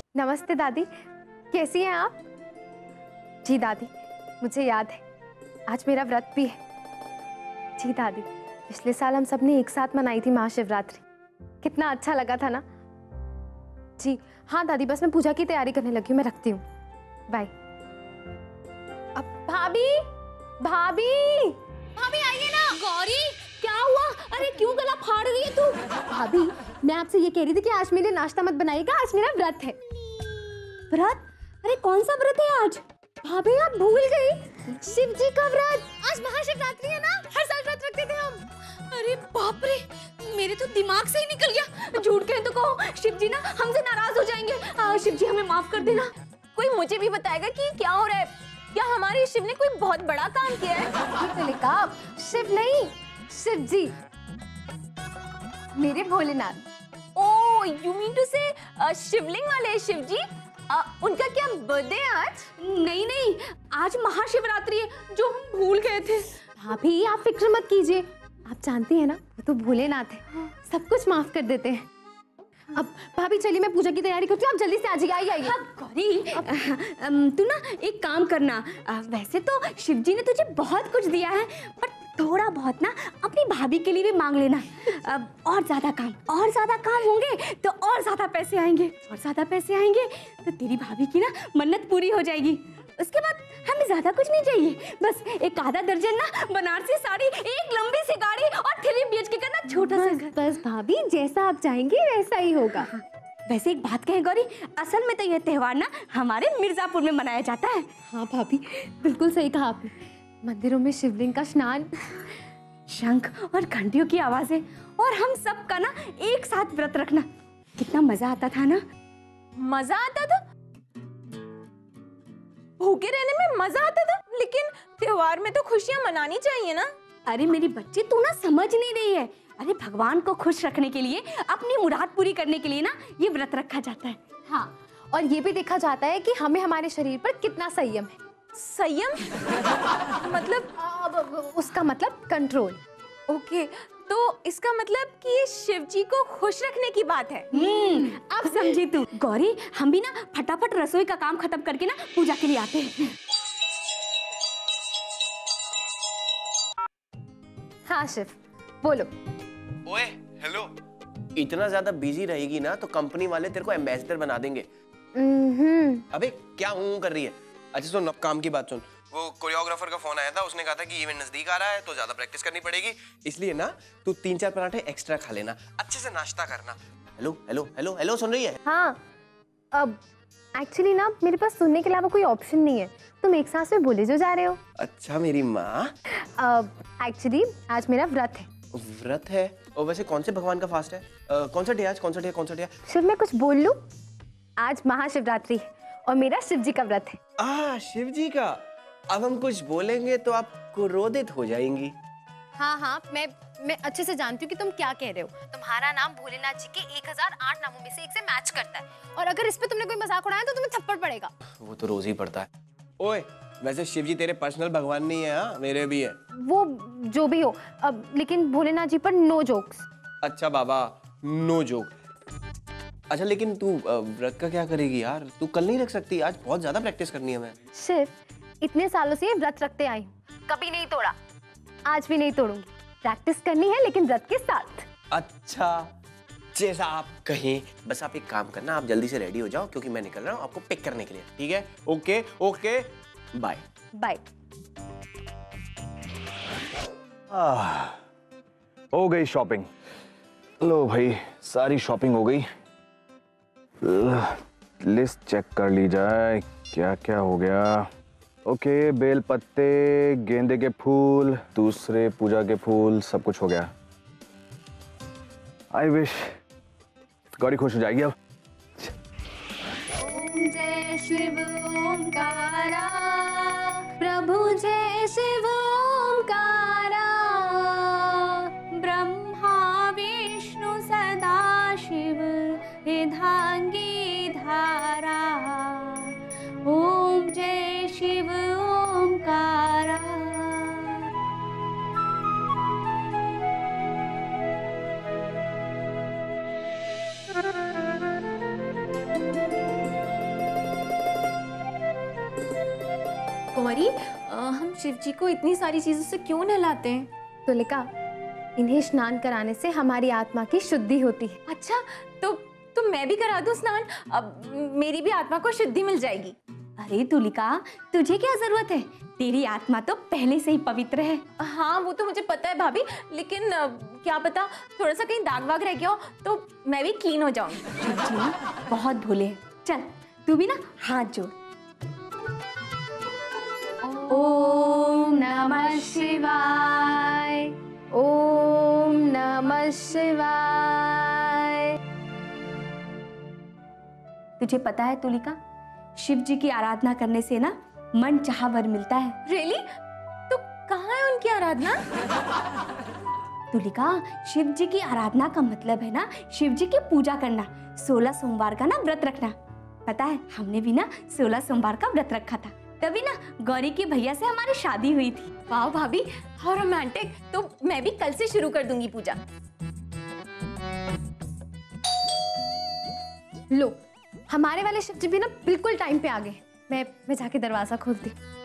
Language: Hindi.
नमस्ते दादी, कैसी हैं आप? जी दादी, मुझे याद है आज मेरा व्रत भी है। जी दादी, पिछले साल हम सब ने एक साथ मनाई थी महाशिवरात्रि, कितना अच्छा लगा था ना। जी हाँ दादी, बस मैं पूजा की तैयारी करने लगी हूँ, मैं रखती हूँ, बाय। अब भाभी भाभी भाभी आइए ना। गौरी क्या हुआ? अरे क्यों गला फाड़ रही है तू? भाभी मैं आपसे ये कह रही थी कि आज मेरे लिए नाश्ता मत बनाइएगा, आज मेरा व्रत है। व्रत? अरे कौन सा व्रत है आज? भाभी आप भूल गई, शिव जी का व्रत। आज महाशिवरात्रि है ना, हर साल व्रत रखते थे हम। अरे बाप रे, मेरे तो दिमाग से ही निकल गया। झूठ कहे तो कहो, शिव जी ना हमसे नाराज हो जाएंगे। शिव जी हमें माफ कर देना। कोई मुझे भी बताएगा कि क्या हो रहा है? क्या हमारे शिव ने कोई बहुत बड़ा काम किया है? शिव नहीं, शिव जी, मेरे Bholenath. Oh, you mean to say Shivling वाले शिव जी? उनका क्या बर्थडे है आज? नहीं नहीं, आज महाशिवरात्रि है, जो हम भूल गए थे। भाभी आप फिक्र मत कीजिए, आप जानती है ना वो तो भोलेनाथ है, सब कुछ माफ कर देते हैं। अब भाभी चलिए मैं पूजा की तैयारी करती हूँ, आप जल्दी से आ जाइए। आइए। गौरी तू ना एक काम करना, वैसे तो शिव जी ने तुझे बहुत कुछ दिया है, पर थोड़ा बहुत ना अपनी भाभी के लिए भी मांग लेना। और ज्यादा काम होंगे तो और ज्यादा पैसे आएंगे, और ज्यादा पैसे आएंगे तो तेरी भाभी की ना मन्नत पूरी हो जाएगी। उसके बाद हमें ज्यादा कुछ नहीं चाहिए, बस एक आधा दर्जन ना बनारसी साड़ी, एक लंबी सी गाड़ी और 3 BHK का ना छोटा सा घर। बस भाभी जैसा आप चाहेंगे वैसा ही होगा। वैसे एक बात कहें गौरी, असल में तो यह त्योहार ना हमारे मिर्जापुर में मनाया जाता है। हाँ भाभी बिल्कुल सही कहा आपने, मंदिरों में शिवलिंग का स्नान, शंख और घंटियों की आवाजें, और हम सब का ना एक साथ व्रत रखना, कितना मजा आता था ना। मजा आता था? भूखे रहने में मजा आता था, लेकिन त्योहार में तो खुशियां मनानी चाहिए ना। अरे मेरी बच्ची तू ना समझ नहीं रही है। अरे भगवान को खुश रखने के लिए, अपनी मुराद पूरी करने के लिए ना ये व्रत रखा जाता है। हाँ, और ये भी देखा जाता है कि हमें हमारे शरीर पर कितना संयम है। संयम? मतलब उसका मतलब कंट्रोल। ओके, तो इसका मतलब कि ये शिव जी को खुश रखने की बात है। अब समझी तू। गौरी हम भी ना फटाफट रसोई का काम खत्म करके ना पूजा के लिए आते हैं। हाँ शिव बोलो। ओए हेलो, इतना ज्यादा बिजी रहेगी ना तो कंपनी वाले तेरे को एम्बेसडर बना देंगे। अबे क्या हूँ कर रही है? अच्छा सुन, अब काम की बात सुन। वो कोरियोग्राफर का फोन आया था, उसने कहा था कि इवेंट नजदीक आ रहा है तो ज्यादा प्रैक्टिस करनी पड़ेगी, इसलिए ना तू 3-4 पराठे एक्स्ट्रा खा लेना, अच्छे से नाश्ता करना। हेलो हेलो हेलो हेलो, सुन रही है? हाँ, अब एक्चुअली ना मेरे पास सुनने के अलावा कोई ऑप्शन नहीं है, तुम एक सांस में बोले जो जा रहे हो। अच्छा मेरी माँ। एक्चुअली आज मेरा व्रत है। व्रत है? और वैसे कौन से भगवान का फास्ट है? कौन सा डे आज? कौन सा डे? कौन सा डे? शिव मैं कुछ बोल लूं? आज महाशिवरात्रि है और मेरा शिव जी का व्रत है। शिव जी का? अब हम कुछ बोलेंगे तो आप क्रोधित हो जाएंगी। हाँ, मैं अच्छे से जानती हूँ कि तुम क्या कह रहे हो। तुम्हारा नाम भोलेनाथ जी के 1008 नामों में से एक से मैच करता है, और अगर इस पे तुमने कोई मजाक उड़ाया तो तुम्हें थप्पड़ पड़ेगा। वो तो रोज ही पड़ता है। ओए वैसे शिव जी तेरे पर्सनल भगवान नहीं है, हाँ मेरे भी है। वो जो भी हो, अब लेकिन भोलेनाथ जी पर नो जोक्स। अच्छा बाबा, नो जोक। अच्छा लेकिन तू व्रत का क्या करेगी यार? तू कल नहीं रख सकती? आज बहुत ज्यादा प्रैक्टिस करनी है हमें। शिव इतने सालों से ये व्रत रखते आई हूँ, कभी नहीं तोड़ा, आज भी नहीं तोड़ूंगी। प्रैक्टिस करनी है लेकिन व्रत के साथ। अच्छा जैसा आप कहें। बस आप एक काम करना, आप जल्दी से रेडी हो जाओ क्योंकि मैं निकल रहा हूँ आपको पिक करने के लिए, ठीक है? Okay okay bye bye. हो गई शॉपिंग। लो भाई सारी शॉपिंग हो गई। लिस्ट चेक कर ली जाए, क्या क्या हो गया। ओके, बेल पत्ते, गेंदे के फूल, दूसरे पूजा के फूल, सब कुछ हो गया। आई विश गौरी खुश हो जाएगी अब। ओम जय शिव ओंकारा, प्रभु जय शिव ओंकारा, ब्रह्मा विष्णु सदा शिव विधांगी धारा। ओम जय शिव ओंकारा। गौरी, हम शिव जी को इतनी सारी चीजों से क्यों नहलाते हैं? तुलिका, इन्हें स्नान कराने से हमारी आत्मा की शुद्धि होती है। अच्छा, तो मैं भी करा दूं स्नान? अब मेरी भी आत्मा को शुद्धि मिल जाएगी। अरे तुलिका, तुझे क्या जरूरत है? तेरी आत्मा तो पहले से ही पवित्र है। हाँ, वो तो मुझे पता है भाभी, लेकिन क्या पता थोड़ा सा कहीं दाग वाग रह गया हो तो मैं भी क्लीन हो जाऊंगी। शिव जी ना बहुत भोले हैं। चल तू भी ना हाथ जोड़। ओम नमः शिवाय, ओम नमः शिवाय। तुझे पता है तुलिका, शिव जी की आराधना करने से ना मन चाहा वर मिलता है। रियली? तो कहाँ है उनकी आराधना? तुलिका, शिव जी की आराधना का मतलब है ना शिव जी की पूजा करना, 16 सोमवार का ना व्रत रखना। पता है हमने भी ना 16 सोमवार का व्रत रखा था, तभी ना गौरी के भैया से हमारी शादी हुई थी। वाह भाभी, हाउ रोमांटिक। तो मैं भी कल से शुरू कर दूंगी पूजा। लो, हमारे वाले शिव जी भी ना बिल्कुल टाइम पे आ गए। मैं जाके दरवाजा खोलती।